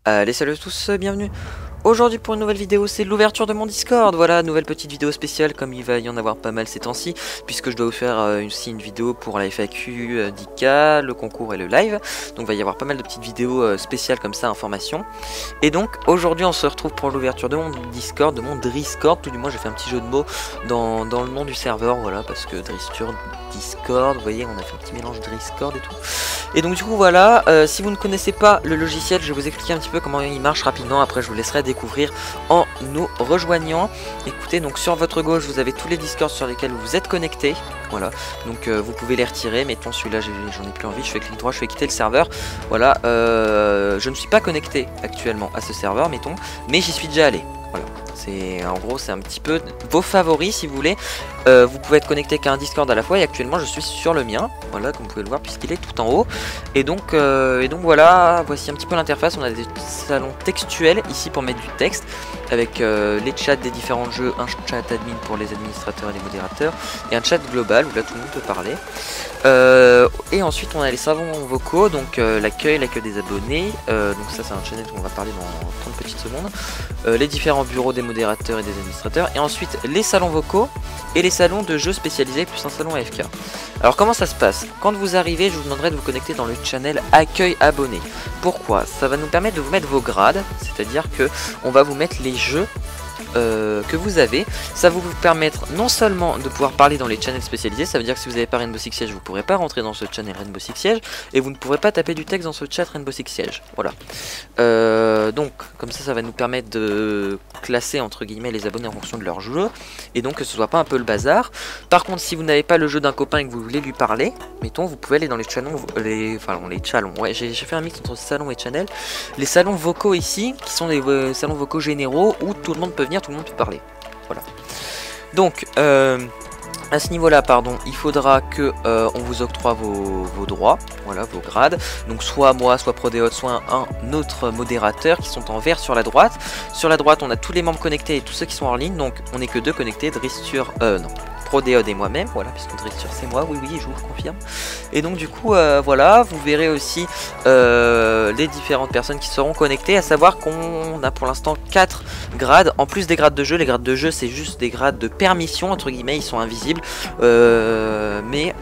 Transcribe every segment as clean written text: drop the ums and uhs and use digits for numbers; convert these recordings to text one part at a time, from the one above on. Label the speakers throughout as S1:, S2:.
S1: Allez, salut à tous, bienvenue. Aujourd'hui pour une nouvelle vidéo, c'est l'ouverture de mon Discord. Voilà, nouvelle petite vidéo spéciale comme il va y en avoir pas mal ces temps-ci, puisque je dois vous faire aussi une vidéo pour la FAQ d'ICA, le concours et le live. Donc il va y avoir pas mal de petites vidéos spéciales comme ça, informations. Et donc aujourd'hui on se retrouve pour l'ouverture de mon Discord, de mon Driscord. Tout du moins j'ai fait un petit jeu de mots dans le nom du serveur, voilà, parce que Discord, vous voyez, on a fait un petit mélange Driscord et tout. Et donc du coup voilà, si vous ne connaissez pas le logiciel, je vais vous expliquer un petit peu comment il marche rapidement, après je vous laisserai découvrir en nous rejoignant. Écoutez, donc sur votre gauche vous avez tous les Discords sur lesquels vous êtes connectés, voilà, donc vous pouvez les retirer, mettons celui-là j'en ai plus envie, je fais clic droit, je fais quitter le serveur, voilà, je ne suis pas connecté actuellement à ce serveur, mettons, mais j'y suis déjà allé, voilà. En gros c'est un petit peu vos favoris si vous voulez. Vous pouvez être connecté qu'à un Discord à la fois et actuellement je suis sur le mien, voilà, comme vous pouvez le voir puisqu'il est tout en haut. Et donc voilà, voici un petit peu l'interface. On a des salons textuels ici pour mettre du texte avec les chats des différents jeux, un chat admin pour les administrateurs et les modérateurs et un chat global où là tout le monde peut parler. Et ensuite on a les salons vocaux, donc l'accueil des abonnés, donc ça c'est un channel dont on va parler dans 30 petites secondes, les différents bureaux des modérateurs et des administrateurs, et ensuite les salons vocaux et les salons de jeux spécialisés plus un salon AFK. Alors comment ça se passe? Quand vous arrivez, je vous demanderai de vous connecter dans le channel accueil abonné. Pourquoi? Ça va nous permettre de vous mettre vos grades, c'est-à-dire que on va vous mettre les jeux que vous avez. Ça va vous permettre non seulement de pouvoir parler dans les channels spécialisés, ça veut dire que si vous n'avez pas Rainbow Six Siege, vous ne pourrez pas rentrer dans ce channel Rainbow Six Siege et vous ne pourrez pas taper du texte dans ce chat Rainbow Six Siege. Voilà. Donc comme ça va nous permettre de classer entre guillemets les abonnés en fonction de leur jeu et donc que ce soit pas un peu le bazar. Par contre, si vous n'avez pas le jeu d'un copain et que vous voulez lui parler, mettons, vous pouvez aller dans les channels, les channels, ouais, j'ai fait un mix entre salon et channel. Les salons vocaux ici, qui sont des salons vocaux généraux où tout le monde peut venir, tout le monde peut parler. Voilà. Donc à ce niveau là, pardon, il faudra que on vous octroie vos droits, voilà, vos grades. Donc soit moi, soit Prodéod, soit un autre modérateur qui sont en vert sur la droite. Sur la droite on a tous les membres connectés et tous ceux qui sont en ligne, donc on n'est que deux connectés, Dristur, non, Prodéod et moi-même, voilà, puisque Dristur c'est moi, oui, je vous confirme. Et donc du coup, voilà, vous verrez aussi les différentes personnes qui seront connectées, à savoir qu'on a pour l'instant 4 grades, en plus des grades de jeu. Les grades de jeu c'est juste des grades de permission, entre guillemets, ils sont invisibles, mais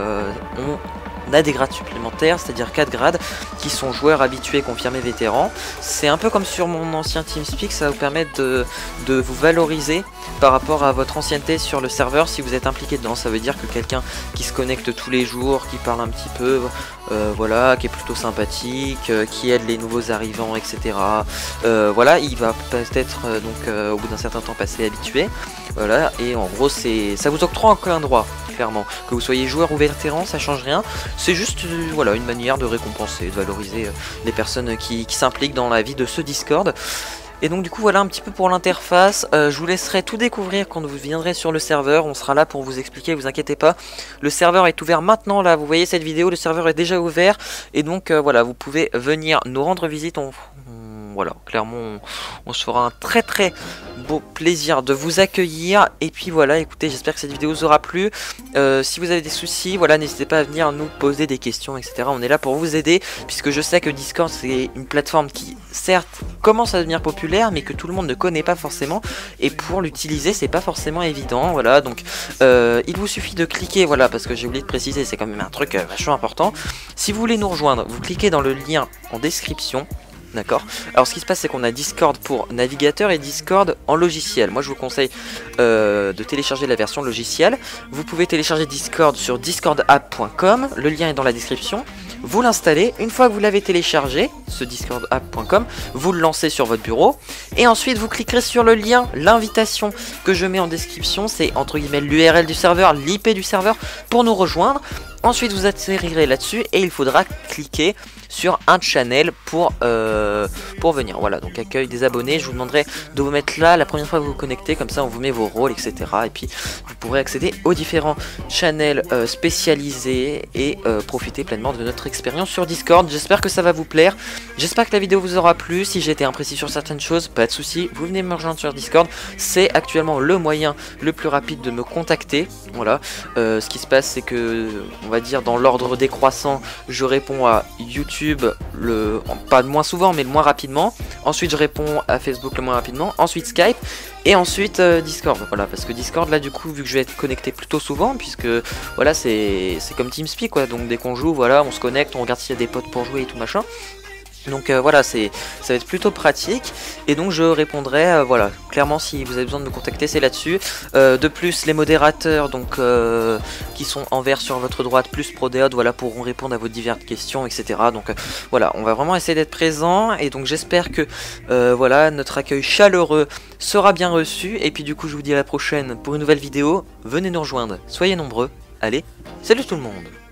S1: on a des grades supplémentaires, c'est-à-dire 4 grades qui sont joueurs habitués, confirmés, vétérans. C'est un peu comme sur mon ancien TeamSpeak, ça va vous permettre de vous valoriser par rapport à votre ancienneté sur le serveur si vous êtes impliqué dedans. Ça veut dire que quelqu'un qui se connecte tous les jours, qui parle un petit peu, voilà, qui est plutôt sympathique, qui aide les nouveaux arrivants, etc. Voilà, il va peut-être au bout d'un certain temps passer habitué. Voilà, et en gros ça vous octroie aucun droit. Clairement, que vous soyez joueur ou vétéran, ça change rien. C'est juste voilà, une manière de récompenser, de valoriser les personnes qui s'impliquent dans la vie de ce Discord. Et donc du coup voilà un petit peu pour l'interface. Je vous laisserai tout découvrir quand vous viendrez sur le serveur. On sera là pour vous expliquer, vous inquiétez pas. Le serveur est ouvert maintenant, là vous voyez cette vidéo, le serveur est déjà ouvert. Et donc voilà, vous pouvez venir nous rendre visite. Voilà, clairement on se fera un très beau plaisir de vous accueillir. Et puis voilà, écoutez, j'espère que cette vidéo vous aura plu. Si vous avez des soucis, voilà, n'hésitez pas à venir nous poser des questions, etc. On est là pour vous aider, puisque je sais que Discord c'est une plateforme qui certes commence à devenir populaire, mais que tout le monde ne connaît pas forcément, et pour l'utiliser c'est pas forcément évident. Voilà, donc il vous suffit de cliquer, voilà, parce que j'ai oublié de préciser, c'est quand même un truc vachement important. Si vous voulez nous rejoindre, vous cliquez dans le lien en description. D'accord. Alors ce qui se passe c'est qu'on a Discord pour navigateur et Discord en logiciel. Moi je vous conseille de télécharger la version logicielle. Vous pouvez télécharger Discord sur discordapp.com. Le lien est dans la description. Vous l'installez. Une fois que vous l'avez téléchargé, ce discordapp.com, vous le lancez sur votre bureau. Et ensuite vous cliquerez sur le lien, l'invitation que je mets en description. C'est entre guillemets l'URL du serveur, l'IP du serveur pour nous rejoindre. Ensuite vous atterrirez là-dessus et il faudra cliquer sur un channel pour venir. Voilà, donc accueil des abonnés, je vous demanderai de vous mettre là la première fois que vous vous connectez, comme ça on vous met vos rôles, etc. Et puis vous pourrez accéder aux différents channels spécialisés et profiter pleinement de notre expérience sur Discord. J'espère que ça va vous plaire, j'espère que la vidéo vous aura plu. Si j'ai été imprécis sur certaines choses, pas de soucis, vous venez me rejoindre sur Discord, c'est actuellement le moyen le plus rapide de me contacter. Voilà, ce qui se passe c'est que on va va dire dans l'ordre décroissant, je réponds à YouTube pas le moins souvent mais le moins rapidement. Ensuite je réponds à Facebook le moins rapidement, ensuite Skype et ensuite Discord. Voilà, parce que Discord là du coup vu que je vais être connecté plutôt souvent, puisque voilà c'est comme TeamSpeak quoi, donc dès qu'on joue voilà on se connecte, on regarde s'il y a des potes pour jouer et tout machin. Donc voilà, ça va être plutôt pratique. Et donc je répondrai, voilà, clairement si vous avez besoin de me contacter, c'est là-dessus. De plus, les modérateurs donc qui sont en vert sur votre droite, plus Prodéode, voilà, pourront répondre à vos diverses questions, etc. Donc voilà, on va vraiment essayer d'être présent. Et donc j'espère que voilà, notre accueil chaleureux sera bien reçu. Et puis du coup, je vous dis à la prochaine pour une nouvelle vidéo. Venez nous rejoindre, soyez nombreux. Allez, salut tout le monde!